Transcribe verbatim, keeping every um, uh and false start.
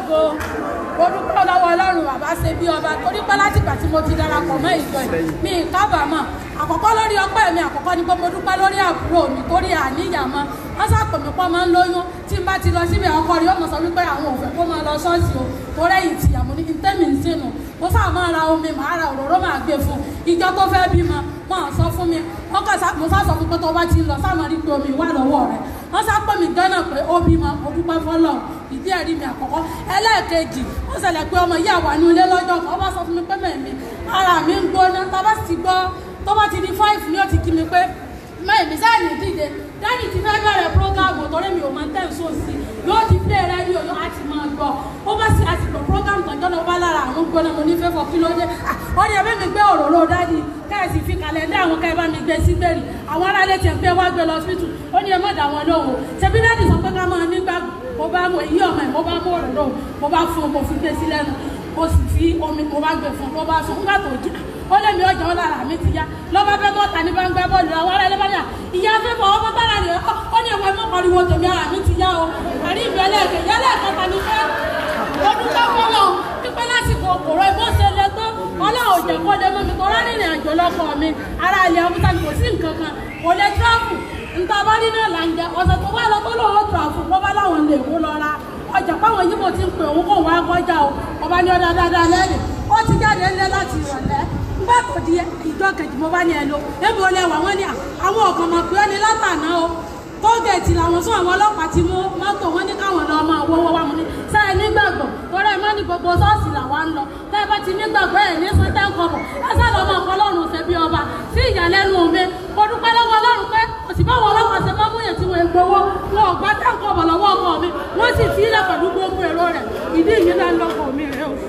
lógo mo dúpẹ́ lọ́wọ́ Ọlọ́run bàbá ṣe bí ọba torí pé látìgbà tí mo ti darapọ̀ mọ́ ìjọ yìí mi kábàámọ̀ àkọ́kọ́ lórí ọpẹ́ mi àkọ́kọ́ ni pé mo dúpẹ́ lórí àbúrò mi torí àníyàmọ́ wọ́n sàpè mí pọ́ máa ń lóyún tí n bá ti lọ síbi ọkọ rí ọmọ sọ wípé àwọn òfẹ́ kó máa lọ ṣọ́ọ̀ṣì o torí ẹ̀yìn tìyàmú ní tẹ́mì ń sínú mo sáà máa ra omi màá ra òróró máa gbé fún ìjọ tó fẹ́ bímọ wọn sọ fún mi wọn kàn sá mo sá sọ fún pé tó bá ti ń lọ sáà máa rí pé omi wà lọ́wọ́ rẹ̀ wọ́n sá pè mí gánà pé ó bímọ ó dúpẹ́ fọ́lọ́ ìdí ẹ̀rí mi àkọ́kọ́ ẹlẹ́ẹ̀kejì ó ṣẹlẹ̀ pé ọmọ yìí àwa ní ilé lọ́jọ́ kan ó bá sọ fún mi pé mẹ́mi ara mi ń gbóná tó bá ti gbọ́ tó bá ti di five ni ó ti kí mi pé mẹ́mi sáàyè dìde dáàdì ti fẹ́ bẹ̀rẹ̀ prógámù torí mi ò máa ń tẹ̀ sóòsì yóò ti play rédíò yóò àti máa gbọ́ ó bá sì àsìkò prógámù tọ́jọ́ náà ó bá lára àwọn gbóná mo ní fẹ́ fọ kí ló dé ó ní ẹbí mi gbé òróró dáàdì káyọ̀sì fi kàlẹ́ndà àwọn káyọ̀ bá mi gbé sí gbèrè àwọn aráalé tiẹ̀ pé wá gbé lọ síbítù ó ní ẹ má dà wọn lóhùn ṣebí dáàdì sọ pé ká máa nígbà mo bá mọ èyí ọmọ ẹ̀ mo bá mú òróró mo bá fún un mo fi gbé sí lẹ́nu mo sì fi omi mo bá gbé fún un mo bá sùn nígbà tó jí ó lé mi ọjà ó lára mi ti yá lọ́ba fẹ́ bọ́ta ní bá ń gbá bọ́ọ̀lù àwọn ará ẹlẹ́bàá yà ìyá fẹ́ fọ ọmọ bára rẹ̀ ó ní ẹ̀wọ̀n ẹ̀mọ́ pariwo tèmi ara mi ti yá o ẹ̀rí ìbí ẹlẹ́ẹ̀kẹ́ yálẹ̀ ẹ̀kọ́ta ní fẹ́ ọdún tó fọ́lọ́ pípẹ́ lásìkò òkòrò ìbọ́sẹ̀ lẹ tó ọlọ́run ò jẹ́ kó lé mọ́ mi tó rán rìnrìn àjò lọ́kọ̀ mi ara ilẹ̀ ọmọta kò sí nǹkan kan kò lè tíráfù nta bá rí náà là ń jẹ ọ̀sẹ̀ tó wá lọ tó lọ́wọ́ tíráfù wọ́n bá láwọn lè wó lọ ra ọjà páwọn yìí mo ti ń pè òun kò wá kọjá o ọba ní ọdá dáadáa lẹ́yìn ó ti jáde ńlẹ́ láti ìrọ̀lẹ́ nígbà tó di ìjọ kejì mo bá ní ẹ lọ ebi olè wà wọ́n ní àwọn ọ̀kan mọ̀ pé ó ní látàná o tóògẹ̀tì làwọn sún àwọn ọlọ́pàá ti mú mọ́tò wọn ní káwọn lọ máa wọ́wọ́ wa mú ní sáyẹn nígbàgbọ́ torí ẹ má ní gbogbo ṣọ́ọ̀ṣì làwa ń lọ tẹ́ ẹ bá ti nígbàgbọ́ ẹ̀ ní sọ́tẹ́ ń kọ̀bọ̀ ẹ sá lọ́ máa kọ́ lọ́rùn ṣe bí ọba sí ìyàlẹ́nu mi mo dúpẹ́ lọ́wọ́ Ọlọ́run pé òsì báwọn ọlọ́pàá ṣe máa mú yẹn tí wọ́n gbowó wọn ò gbá tẹ́ ń kọ̀bọ̀ lọ́wọ́ ọkọ mi wọ́n sì fi ilẹ̀ pẹ̀lú gbogbo èrò rẹ̀ ìdí ìyẹn náà lọ́kọ̀ mi rẹ̀ o.